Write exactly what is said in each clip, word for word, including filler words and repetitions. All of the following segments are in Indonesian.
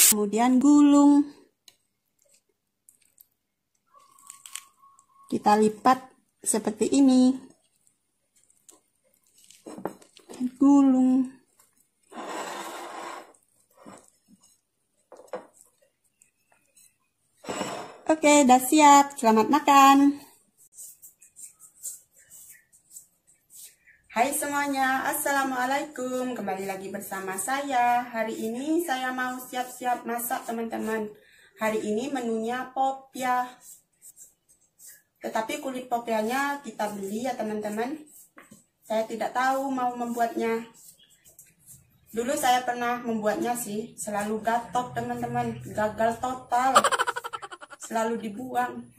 Kemudian gulung. Kita lipat seperti ini. Gulung. Oke, udah siap. Selamat makan. Hai semuanya, assalamualaikum. Kembali lagi bersama saya. Hari ini saya mau siap-siap masak teman-teman. Hari ini menunya popia. Tetapi kulit popianya kita beli ya teman-teman. Saya tidak tahu mau membuatnya. Dulu saya pernah membuatnya sih, selalu gatot teman-teman, gagal total. Selalu dibuang.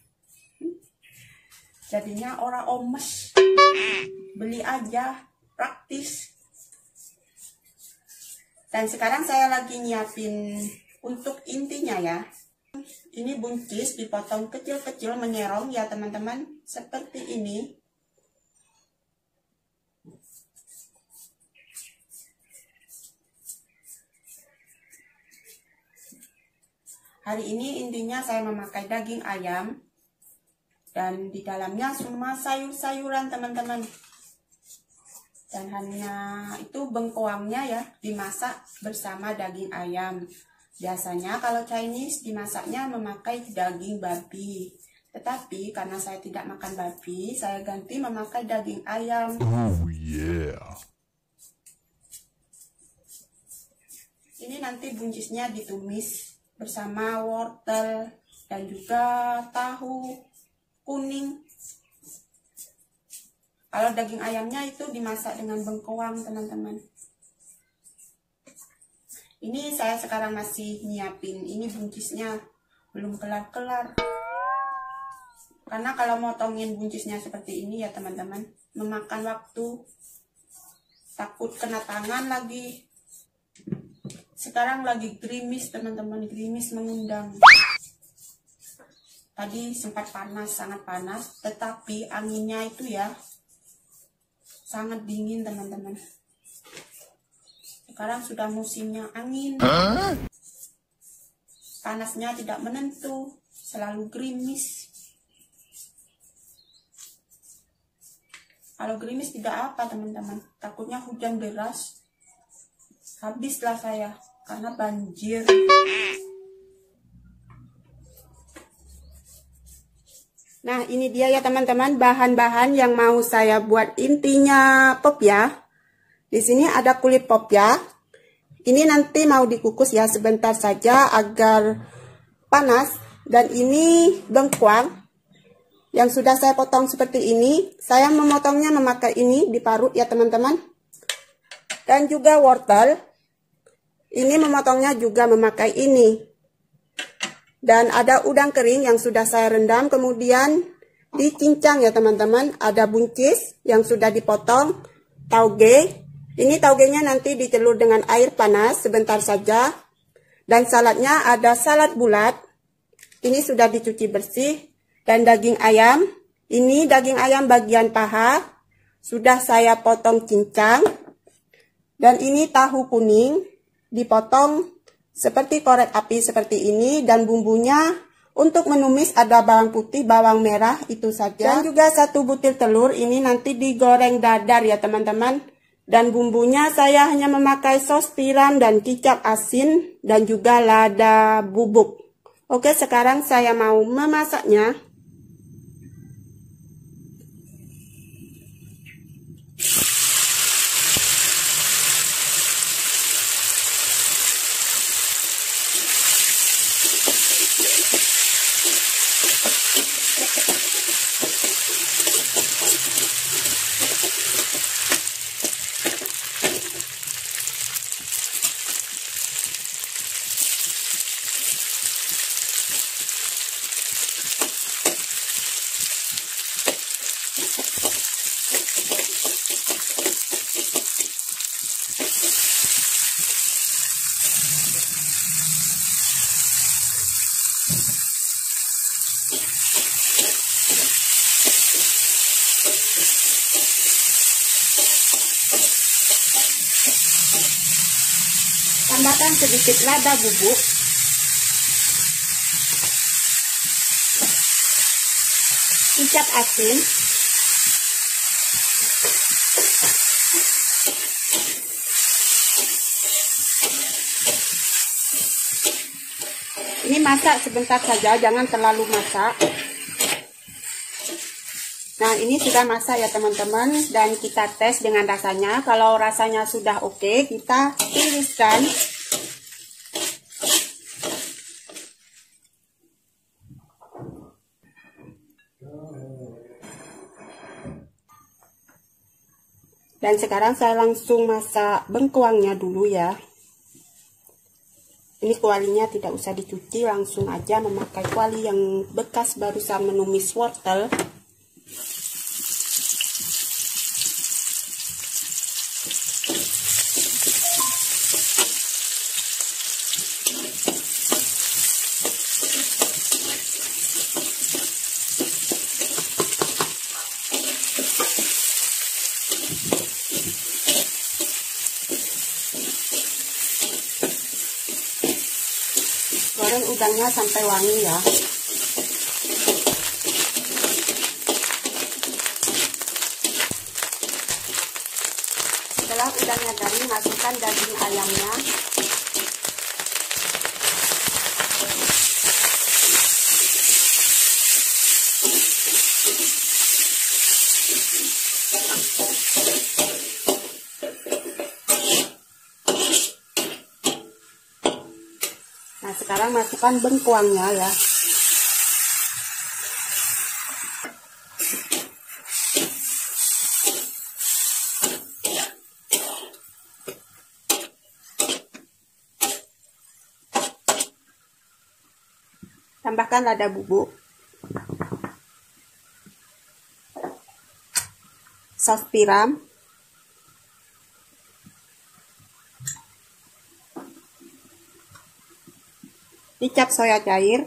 Jadinya orang omes. Beli aja, praktis. Dan sekarang saya lagi nyiapin untuk intinya ya. Ini buncis dipotong kecil-kecil menyerong ya teman-teman, seperti ini. Hari ini intinya saya memakai daging ayam. Dan di dalamnya semua sayur-sayuran teman-teman. Dan hanya itu bengkoangnya ya, dimasak bersama daging ayam. Biasanya kalau Chinese dimasaknya memakai daging babi. Tetapi karena saya tidak makan babi, saya ganti memakai daging ayam. Oh yeah. Ini nanti buncisnya ditumis bersama wortel dan juga tahu kuning. Kalau daging ayamnya itu dimasak dengan bengkoang teman-teman. Ini saya sekarang masih nyiapin. Ini buncisnya belum kelar-kelar. Karena kalau motongin buncisnya seperti ini ya teman-teman, memakan waktu. Takut kena tangan lagi. Sekarang lagi gerimis teman-teman, gerimis mengundang. Tadi sempat panas, sangat panas, tetapi anginnya itu ya sangat dingin teman-teman. Sekarang sudah musimnya angin. Huh? Panasnya tidak menentu, selalu gerimis. Kalau gerimis tidak apa teman-teman, takutnya hujan deras. Habislah saya karena banjir. Nah, ini dia ya teman-teman bahan-bahan yang mau saya buat intinya popia. Di sini ada kulit popia. Ini nanti mau dikukus ya sebentar saja agar panas. Dan ini bengkoang yang sudah saya potong seperti ini. Saya memotongnya memakai ini diparut ya teman-teman. Dan juga wortel. Ini memotongnya juga memakai ini. Dan ada udang kering yang sudah saya rendam, kemudian dicincang ya teman-teman. Ada buncis yang sudah dipotong, tauge. Ini taugenya nanti dicelur dengan air panas sebentar saja. Dan saladnya ada salad bulat. Ini sudah dicuci bersih. Dan daging ayam. Ini daging ayam bagian paha. Sudah saya potong cincang. Dan ini tahu kuning. Dipotong seperti korek api seperti ini, dan bumbunya untuk menumis ada bawang putih, bawang merah, itu saja. Dan juga satu butir telur, ini nanti digoreng dadar ya teman-teman. Dan bumbunya saya hanya memakai sos tiram dan kicap asin dan juga lada bubuk. Oke, sekarang saya mau memasaknya. Tambahkan sedikit lada bubuk. kecap asin. Ini masak sebentar saja, jangan terlalu masak. Nah, ini sudah masak ya teman-teman, dan kita tes dengan rasanya. Kalau rasanya sudah oke, kita tiriskan. Dan sekarang saya langsung masak bengkuangnya dulu ya. Ini kualinya tidak usah dicuci, langsung aja memakai kuali yang bekas barusan menumis wortel. Goreng udangnya sampai wangi ya. Setelah udangnya garing, masukkan daging ayamnya. Nah, sekarang masukkan bengkuangnya ya. Tambahkan lada bubuk, saus tiram, kecap soya cair,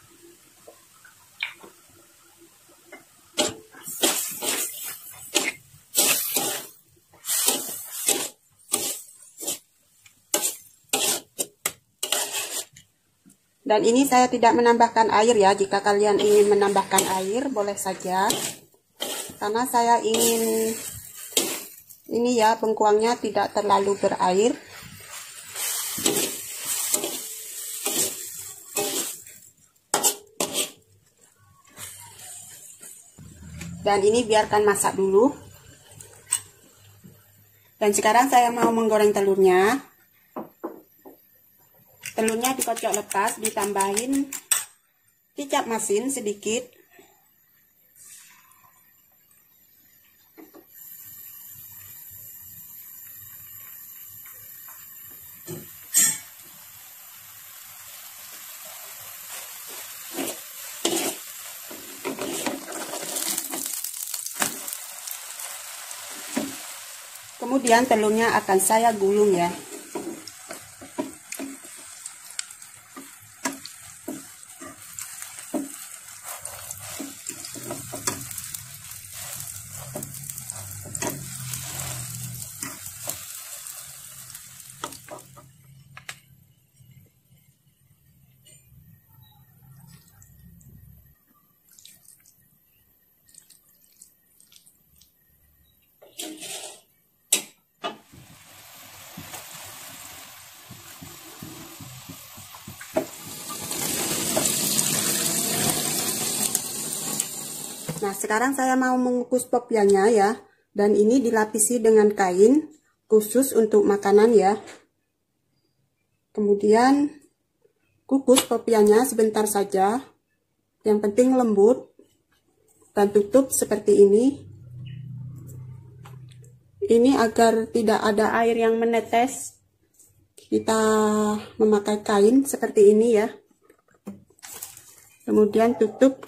dan ini saya tidak menambahkan air ya. Jika kalian ingin menambahkan air boleh saja, karena saya ingin ini ya bengkuangnya tidak terlalu berair. Dan ini biarkan masak dulu. Dan sekarang saya mau menggoreng telurnya. Telurnya dikocok lepas, ditambahin kecap masin sedikit. Kemudian telurnya akan saya gulung ya. Nah, sekarang saya mau mengukus popiahnya ya. Dan ini dilapisi dengan kain khusus untuk makanan ya. Kemudian kukus popiahnya sebentar saja. Yang penting lembut. Dan tutup seperti ini. Ini agar tidak ada air yang menetes. Kita memakai kain seperti ini ya. Kemudian tutup.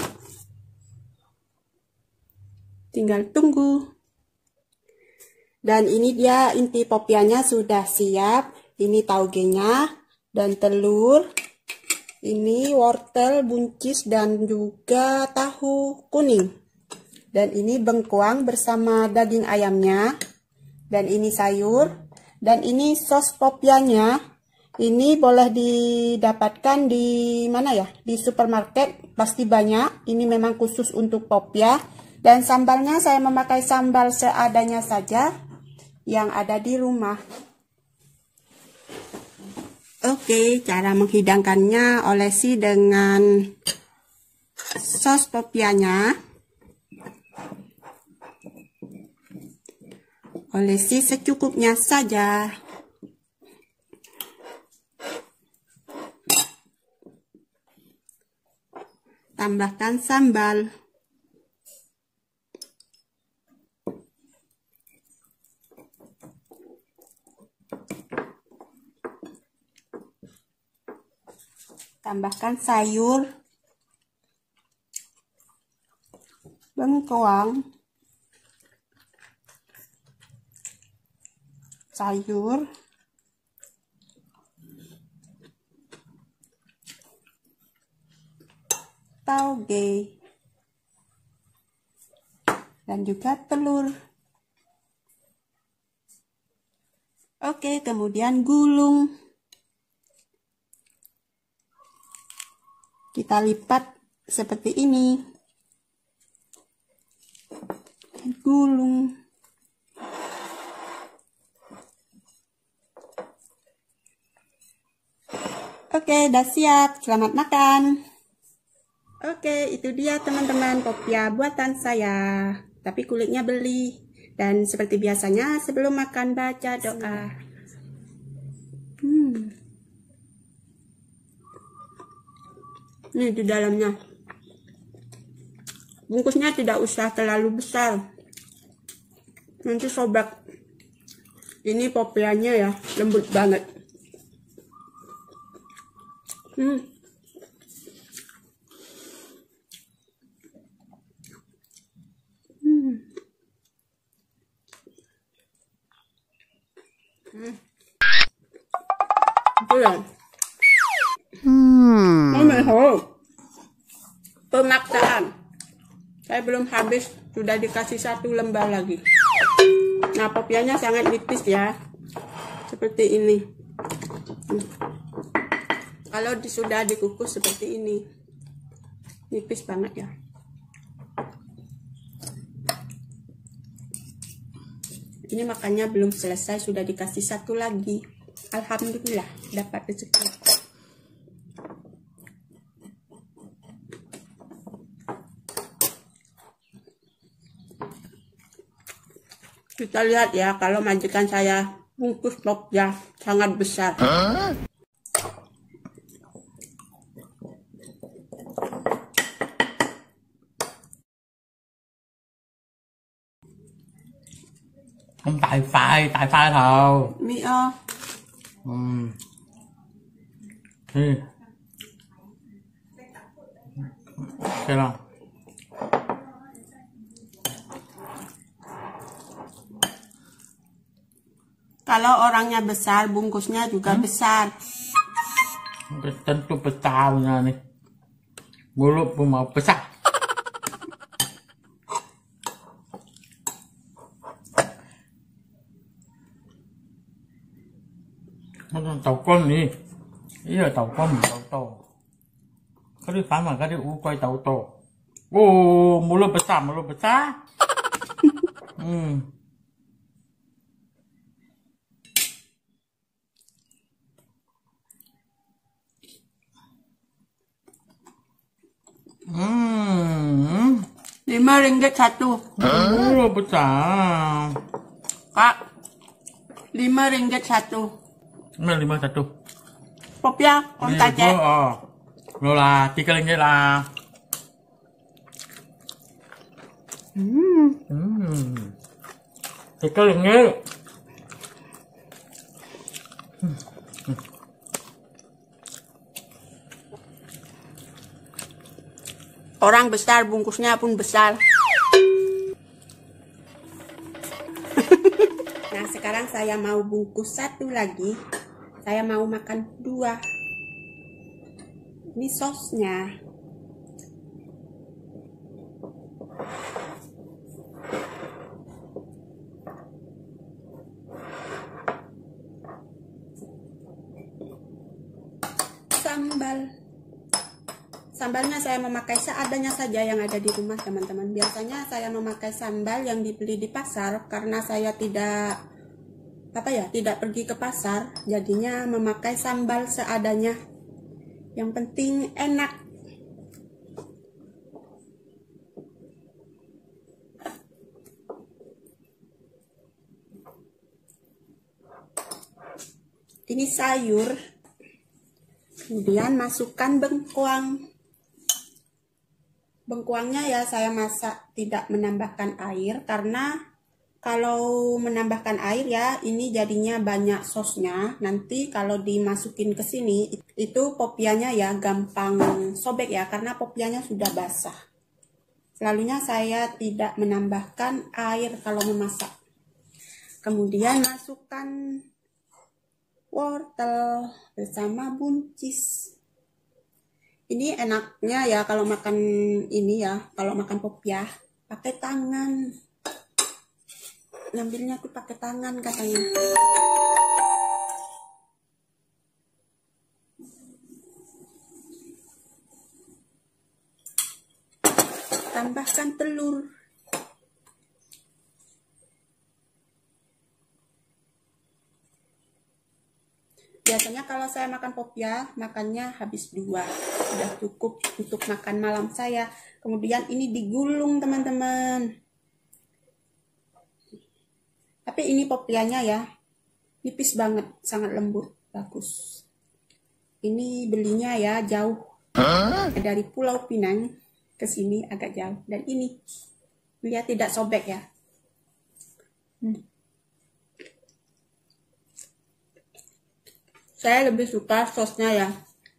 Tinggal tunggu. Dan ini dia inti popiahnya sudah siap. Ini taugenya dan telur. Ini wortel, buncis, dan juga tahu kuning. Dan ini bengkuang bersama daging ayamnya. Dan ini sayur. Dan ini sos popiahnya. Ini boleh didapatkan di mana ya? Di supermarket pasti banyak. Ini memang khusus untuk popya. Dan sambalnya saya memakai sambal seadanya saja yang ada di rumah. Oke, cara menghidangkannya olesi dengan sos popyanya. Olesi secukupnya saja. Tambahkan sambal. Tambahkan sayur, bengkoang, sayur, tauge, dan juga telur. Oke, kemudian gulung. Kita lipat seperti ini. Gulung. Oke, udah siap. Selamat makan. Oke, itu dia teman-teman popya buatan saya. Tapi kulitnya beli. Dan seperti biasanya sebelum makan baca doa. Hmm. Ini di dalamnya. Bungkusnya tidak usah terlalu besar. Nanti sobek. Ini popyanya ya, lembut banget. Hmm. Hmm. Hmm. Itu ya. Hmm. Oh, pemaksaan. Saya belum habis, sudah dikasih satu lembar lagi. Nah, popyanya sangat nipis ya. Seperti ini. Hmm. Kalau di, sudah dikukus seperti ini. Nipis banget ya. Ini makannya belum selesai, sudah dikasih satu lagi. Alhamdulillah, dapat rezeki. Kita lihat ya, kalau majikan saya bungkus popya sangat besar. Huh? Không tại phai, tại phai thầu. Mi o. Ừ. Thì. Cái nào? Kalau orangnya besar, bungkusnya juga hmm? besar. Tentu besar punya nih. Mulut pun mau besar. Tàu con đi. Ý là tàu con mình tàu to. Cái đi phá mà cái đi u quay tàu to. Ô, mulut besar, mulut besar. Hmm. Hmm. Lima ringgit satu. Oh, besar. Kak, lima ringgit satu. Lima lima satu. Popya, con ta che. Oh, rồi là tiga ringgit là. Hmm. Hmm. Tiga ringgit. Orang besar, bungkusnya pun besar. Nah, sekarang saya mau bungkus satu lagi. Saya mau makan dua. Ini sosnya. Sambal. Sambalnya saya memakai seadanya saja yang ada di rumah teman-teman. Biasanya saya memakai sambal yang dibeli di pasar karena saya tidak apa ya, tidak pergi ke pasar, jadinya memakai sambal seadanya. Yang penting enak. Ini sayur. Kemudian masukkan bengkoang. Bengkoangnya ya saya masak tidak menambahkan air, karena kalau menambahkan air ya ini jadinya banyak sosnya. Nanti kalau dimasukin ke sini itu popianya ya gampang sobek ya, karena popianya sudah basah. Selalunya saya tidak menambahkan air kalau memasak. Kemudian masukkan wortel bersama buncis. Ini enaknya ya kalau makan ini ya, kalau makan popia pakai tangan. Ngambilnya tuh pakai tangan katanya. Tambahkan telur. Biasanya kalau saya makan popia, makannya habis dua. Sudah cukup untuk makan malam saya. Kemudian ini digulung teman-teman. Tapi ini popianya ya, tipis banget, sangat lembut, bagus. Ini belinya ya jauh. Huh? Dari Pulau Pinang ke sini agak jauh. Dan ini, lihat tidak sobek ya. Hmm. Saya lebih suka sosnya ya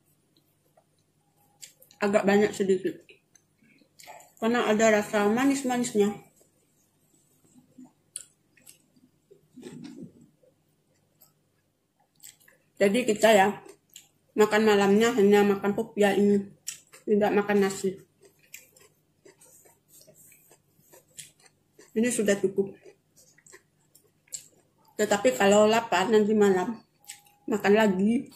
agak banyak sedikit, karena ada rasa manis-manisnya. Jadi kita ya makan malamnya hanya makan popia ini, tidak makan nasi. Ini sudah cukup. Tetapi kalau lapar nanti malam makan lagi.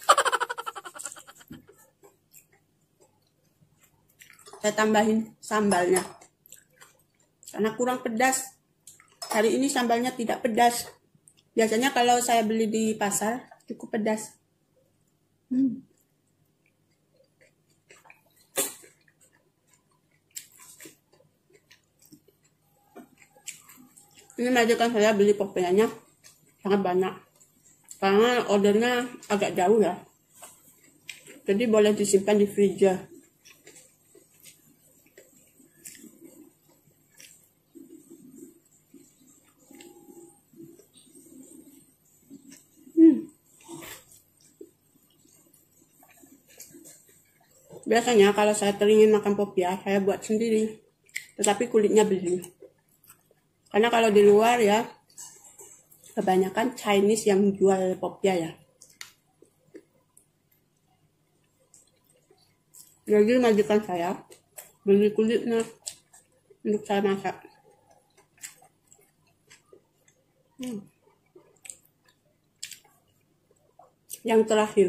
Saya tambahin sambalnya karena kurang pedas. Hari ini sambalnya tidak pedas. Biasanya kalau saya beli di pasar cukup pedas. Hmm. Ini majikan saya beli popianya sangat banyak, karena ordernya agak jauh ya, jadi boleh disimpan di freezer. Hmm. Biasanya kalau saya teringin makan popia, saya buat sendiri, tetapi kulitnya beli. Karena kalau di luar ya kebanyakan Chinese yang jual popia ya. Jadi majikan saya beli kulitnya untuk saya masak. Hmm. Yang terakhir.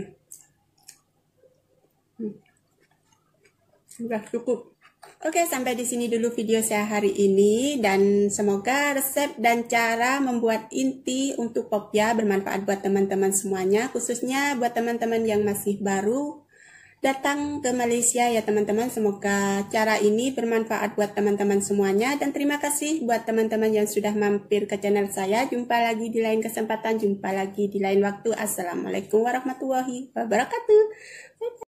Hmm. Sudah cukup. Oke, sampai di sini dulu video saya hari ini, dan semoga resep dan cara membuat inti untuk popia bermanfaat buat teman-teman semuanya, khususnya buat teman-teman yang masih baru datang ke Malaysia ya teman-teman. Semoga cara ini bermanfaat buat teman-teman semuanya, dan terima kasih buat teman-teman yang sudah mampir ke channel saya. Jumpa lagi di lain kesempatan, jumpa lagi di lain waktu. Assalamualaikum warahmatullahi wabarakatuh.